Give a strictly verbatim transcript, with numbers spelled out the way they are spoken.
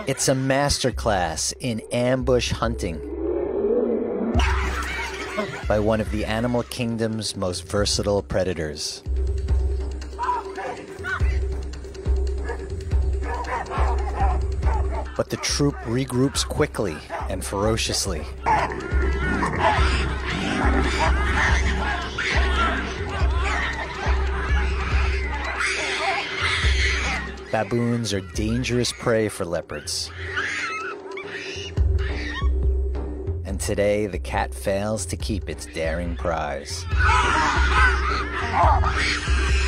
It's a masterclass in ambush hunting by one of the animal kingdom's most versatile predators. But the troop regroups quickly and ferociously. Baboons are dangerous prey for leopards. And today, the cat fails to keep its daring prize.